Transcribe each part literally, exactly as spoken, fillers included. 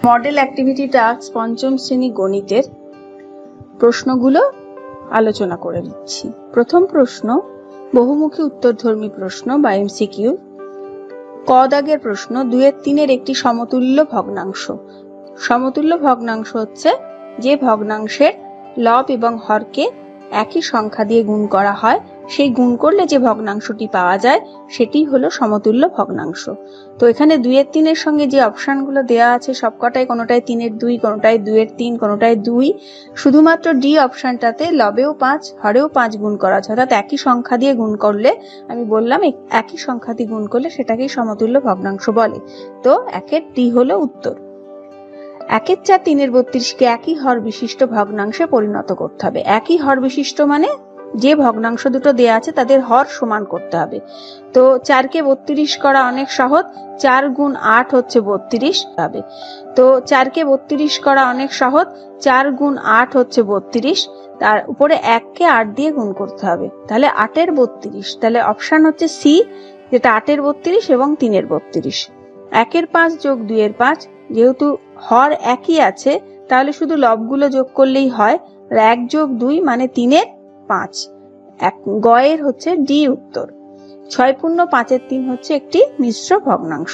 Model activity task পঞ্চম শ্রেণী গণিতের প্রশ্নগুলো আলোচনা করে নিচ্ছি। প্রথম প্রশ্ন বহুমুখী উত্তরধর্মী প্রশ্ন বা এমসিকিউ। ক দাগের প্রশ্ন, দুয়ের তিনের একটি সমতুল্য ভগ্নাংশ। সমতুল্য ভগ্নাংশ হচ্ছে যে ভগ্নাংশের লব এবং হরকে একই সংখ্যা দিয়ে গুণ করা হয়, সেই গুণ করলে যে ভগ্নাংশটি পাওয়া যায় সেটি হলো সমতুল্য ভগ্নাংশ। তো এখানে দুইয়ের তিনের সঙ্গে যে অপশনগুলো দেওয়া আছে সবকটাই কোনোটায় তিনের দুই, কোনোটায় দুইয়ের তিন, কোনোটায় দুই। শুধুমাত্র ডি অপশনটাতে লবেও পাঁচ হরেও পাঁচ গুণ করা আছে, অর্থাৎ একই সংখ্যা দিয়ে গুণ করলে, আমি বললাম একই সংখ্যা দিয়ে গুণ করলে সেটাকেই সমতুল্য ভগ্নাংশ বলে। তো একের ডি হলো উত্তর। একের চার তিনের বত্রিশকে একই হর বিশিষ্ট ভগ্নাংশে পরিণত করতে হবে। একই হর বিশিষ্ট মানে যে ভগ্নাংশ দুটো দেয়া আছে তাদের হর সমান করতে হবে। তো চারকে বত্রিশ করা অনেক সহজ, চার গুণ আট হচ্ছে বত্রিশ হবে। তো চারকে বত্রিশ করা অনেক সহজ, চার গুণ আট হচ্ছে বত্রিশ, তার উপরে এককে আট দিয়ে গুণ করতে হবে, তাহলে আটের বত্রিশ। তাহলে অপশন হচ্ছে সি, যেটা আটের বত্রিশ এবং তিনের বত্রিশ। একের পাঁচ যোগ দুইয়ের পাঁচ, যেহেতু হর একই আছে তাহলে শুধু লবগুলো যোগ করলেই হয়। এক যোগ দুই মানে তিনের পাঁচ। এক গয়ের হচ্ছে ডি উত্তর। ছয় পূর্ণ পাঁচের তিন হচ্ছে একটি মিশ্র ভগ্নাংশ।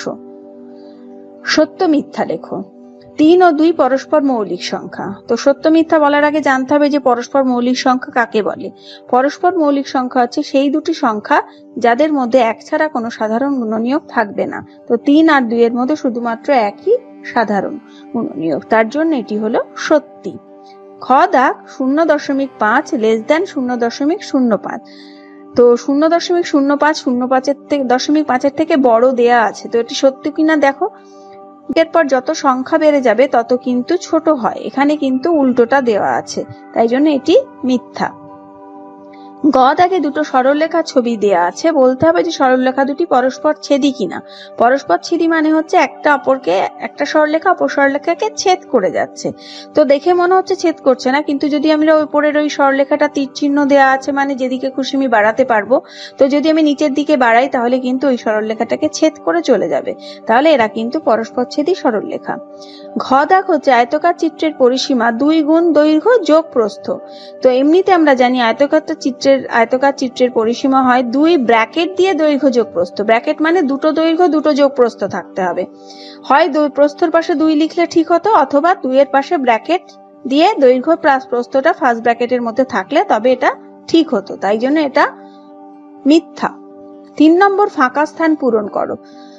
সত্য মিথ্যা লেখো। তিন ও দুই পরস্পর মৌলিক সংখ্যা। তো সত্য মিথ্যা বলার আগে জানতে হবে যে পরস্পর মৌলিক সংখ্যা কাকে বলে। পরস্পর মৌলিক সংখ্যা হচ্ছে সেই দুটি সংখ্যা যাদের মধ্যে এক ছাড়া কোনো সাধারণ গুণনীয়ক থাকবে না। তো তিন আর দুই এর মধ্যে শুধুমাত্র একই সাধারণ গুণনীয়ক, তার জন্য এটি হলো সত্যি। খ দাগ, শূন্য দশমিক পাঁচ লেস দেন শূন্য দশমিক শূন্য পাঁচ। তো শূন্য দশমিক শূন্য পাঁচ শূন্য পাঁচের থেকে দশমিক পাঁচের থেকে বড় দেয়া আছে, তো এটি সত্যি কিনা দেখো। এরপর যত সংখ্যা বেড়ে যাবে তত কিন্তু ছোট হয়, এখানে কিন্তু উল্টোটা দেওয়া আছে, তাই জন্য এটি মিথ্যা। গ দাগে দুটো সরলরেখা ছবি দেয়া আছে, বলতে হবে যে সরলরেখা দুটি পরস্পর ছেদি কিনা। পরস্পর ছেদি মানে হচ্ছে একটা অপরকে, একটা সরলরেখা অপর সরলরেখাকে ছেদ করে যাচ্ছে। তো দেখে মনে হচ্ছে ছেদ করছে না, কিন্তু যদি আমরা উপরের ওই সরলরেখাটা তীর চিহ্ন দেওয়া আছে মানে যেদিকে খুশি আমি বাড়াতে পারবো, তো যদি আমি নিচের দিকে বাড়াই তাহলে কিন্তু ওই সরলরেখাটাকে ছেদ করে চলে যাবে, তাহলে এরা কিন্তু পরস্পর ছেদি সরলরেখা। ঘ দাগ হচ্ছে আয়তকার চিত্রের পরিসীমা দুই গুণ দৈর্ঘ্য যোগ প্রস্থ। তো এমনিতে আমরা জানি আয়তকার চিত্রের আয়তকার চিত্রের পরিসীমা হয় দুই ব্র্যাকেট দিয়ে দৈর্ঘ্য যোগ প্রস্থ। ব্র্যাকেট মানে দুটো দৈর্ঘ্য দুটো যোগ প্রস্থ থাকতে হবে। হয় দুই প্রস্থর পাশে দুই লিখলে ঠিক হতো, অথবা দুইয়ের পাশে ব্র্যাকেট দিয়ে দৈর্ঘ্য প্লাস প্রস্থটা ফার্স্ট ব্র্যাকেটের মধ্যে থাকলে তবে এটা ঠিক হতো, তাই জন্য এটা মিথ্যা। তিন নম্বর ফাঁকা স্থান পূরণ করো।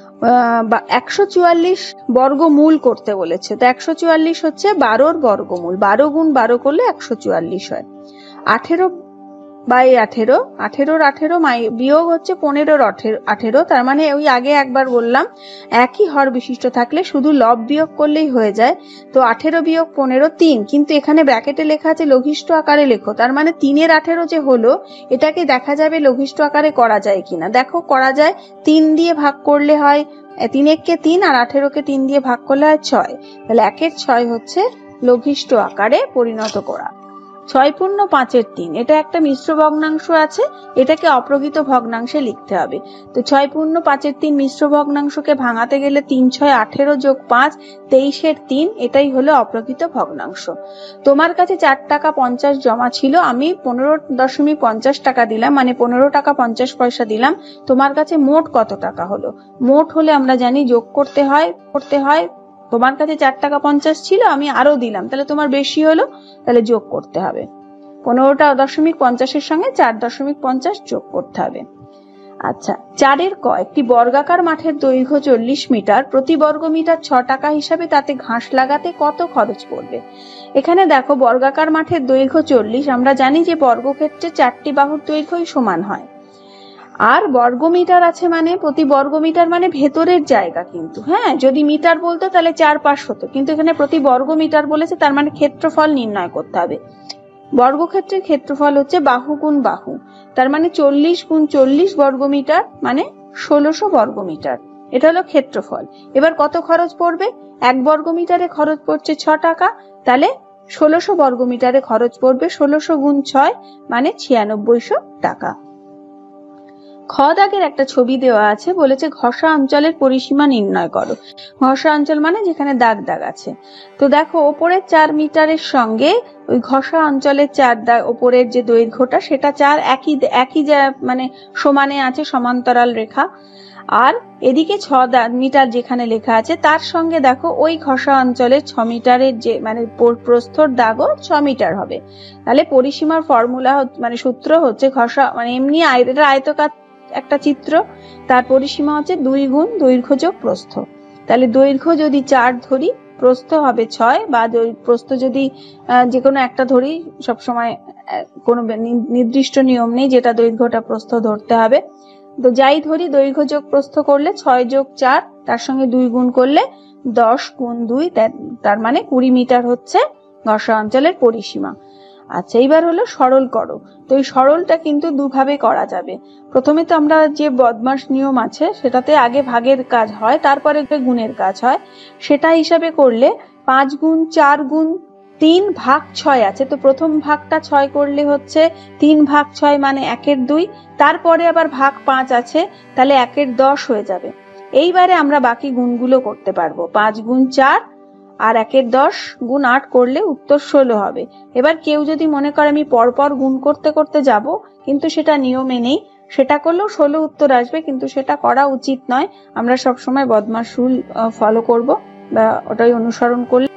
বা একশো চুয়াল্লিশ বর্গমূল করতে বলেছে, তো একশো চুয়াল্লিশ হচ্ছে বারোর বর্গমূল, বারো গুণ বারো করলে একশো চুয়াল্লিশ হয়। আঠেরো বাই আঠেরো, আঠেরোর আঠেরো বিয়োগ হচ্ছে পনেরোর আঠেরো, তার মানে ওই আগে একবার বললাম একই হর বিশিষ্ট থাকলে শুধু লব বিয়োগ করলেই হয়ে যায়। তো আঠেরো বিয়োগ পনেরো তিন, কিন্তু এখানে ব্র্যাকেটে লেখা আছে লঘিষ্ঠ আকারে লেখো, তার মানে তিনের আঠেরো যে হলো এটাকে দেখা যাবে লঘিষ্ঠ আকারে করা যায় কিনা। দেখো করা যায়, তিন দিয়ে ভাগ করলে হয় তিন এককে তিন, আর আঠেরোকে তিন দিয়ে ভাগ করলে হয় ছয়, তাহলে একের ছয় হচ্ছে লঘিষ্ঠ আকারে পরিণত করা। ছয় পূর্ণ পাঁচের তিন, এটা একটা মিশ্র ভগ্নাংশ আছে, এটাকে অপ্রকৃত ভগ্নাংশে লিখতে হবে। তো ছয় পূর্ণ পাঁচের তিন মিশ্র ভগ্নাংশকে ভাঙাতে গেলে তিন ছয় আঠেরো যোগ পাঁচ তেইশের তিন, এটাই হলো অপ্রকৃত ভগ্নাংশ। তোমার কাছে চার টাকা পঞ্চাশ জমা ছিল, আমি পনেরো দশমিক পঞ্চাশ টাকা দিলাম, মানে পনেরো টাকা পঞ্চাশ পয়সা দিলাম, তোমার কাছে মোট কত টাকা হলো? মোট হলে আমরা জানি যোগ করতে হয় করতে হয় তোমার কাছে চার টাকা পঞ্চাশ ছিল, আমি আরো দিলাম, তাহলে তোমার বেশি হলো, তাহলে যোগ করতে হবে। পনেরোটা দশমিক পঞ্চাশের সঙ্গে চার দশমিক পঞ্চাশ যোগ করতে হবে। আচ্ছা, চারের ক, একটি বর্গাকার মাঠের দৈর্ঘ্য চল্লিশ মিটার, প্রতি বর্গ মিটার ছ টাকা হিসাবে তাতে ঘাস লাগাতে কত খরচ পড়বে? এখানে দেখো বর্গাকার মাঠের দৈর্ঘ্য চল্লিশ, আমরা জানি যে বর্গক্ষেত্রে চারটি বাহুর দৈর্ঘ্যই সমান হয়, আর বর্গমিটার আছে মানে প্রতি বর্গমিটার মানে ভেতরের জায়গা, কিন্তু হ্যাঁ যদি মিটার বলতো তাহলে চার পাশ হতো, কিন্তু এখানে প্রতি বর্গমিটার বলেছে, তার মানে ক্ষেত্রফল নির্ণয় করতে হবে। বর্গক্ষেত্রের ক্ষেত্রফল হচ্ছে বাহু গুণ বাহু, তার মানে চল্লিশ গুণ চল্লিশ বর্গমিটার মানে ষোলোশো বর্গমিটার, এটা হলো ক্ষেত্রফল। এবার কত খরচ পড়বে? এক বর্গমিটারে খরচ পড়ছে ছ টাকা, তাহলে ষোলোশো বর্গমিটারে খরচ পড়বে ষোলোশো গুণ ছয় মানে ছিয়ানব্বইশো টাকা। খ দাগের একটা ছবি দেওয়া আছে, বলেছে ঘষা অঞ্চলের পরিসীমা নির্ণয় করো। ঘষা অঞ্চল মানে যেখানে দাগ দাগ আছে। তো দেখো ওপরের চার মিটারের সঙ্গে ওই ঘষা অঞ্চলের চার দাগ ওপরের যে দৈর্ঘ্যটা সেটা চার একই একই মানে সমানে আছে, সমান্তরাল রেখা। আর এদিকে ছ মিটার যেখানে লেখা আছে তার সঙ্গে দেখো ওই ঘষা অঞ্চলের ছ মিটারের যে মানে প্রস্থর দাগও ছ মিটার হবে। তাহলে পরিসীমার ফর্মুলা মানে সূত্র হচ্ছে ঘষা মানে এমনি এটা আয়তকার একটা চিত্র, তার পরিসীমা হচ্ছে দুই গুণ দৈর্ঘ্য যোগ প্রস্থ। তাহলে দৈর্ঘ্য যদি চার ধরি, প্রস্থ হবে ছয়, বা প্রস্থ যদি যে কোনো একটা ধরি, সবসময় কোনো নির্দিষ্ট নিয়ম নেই যেটা দৈর্ঘ্যটা প্রস্থ ধরতে হবে। তো যাই ধরি, দৈর্ঘ্য যোগ প্রস্থ করলে ছয় যোগ চার, তার সঙ্গে দুই গুণ করলে দশ গুণ দুই, তার মানে কুড়ি মিটার হচ্ছে ঘষা অঞ্চলের পরিসীমা। আচ্ছা, এইবার হলো সরল করো। তো এই সরলটা কিন্তু দুভাবে করা যাবে। প্রথমে তো আমরা যে বদমাশ নিয়ম আছে সেটাতে আগে ভাগের কাজ হয়, তারপরে গুণের কাজ হয়। সেটা হিসাবে করলে পাঁচ গুণ চার গুণ তিন ভাগ ছয় আছে, তো প্রথম ভাগটা ছয় করলে হচ্ছে তিন ভাগ ছয় মানে একের দুই, তারপরে আবার ভাগ পাঁচ আছে, তাহলে একের দশ হয়ে যাবে। এইবারে আমরা বাকি গুণগুলো করতে পারবো। পাঁচ গুণ চার আর একের দশ গুণ আট করলে উত্তর ষোলো হবে। এবার কেউ যদি মনে করে আমি পরপর গুণ করতে করতে যাব, কিন্তু সেটা নিয়মে নেই, সেটা করলেও ষোলো উত্তর আসবে, কিন্তু সেটা করা উচিত নয়। আমরা সবসময় বদমাশ রুল ফলো করব বা ওটাই অনুসরণ করলে